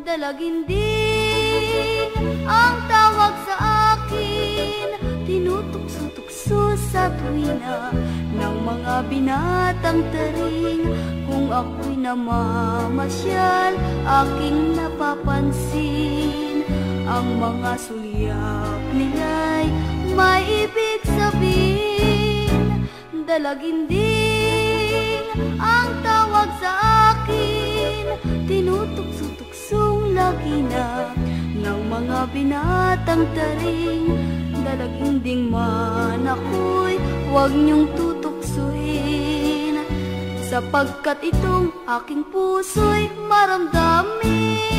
Dalaginding ang tawag sa akin, tinutukso-tukso sa tuwina ng mga binatang taring. Kung ako'y namamasyal, aking napapansin, ang mga sulyap nila'y may ibig sabihin. Dalaginding ang tawag sa akin, tinutukso-tuksong lagina ng mga binatang taring. Dalaginding man ako'y huwag niyong tutuksuin, sapagkat itong aking puso'y maramdamin.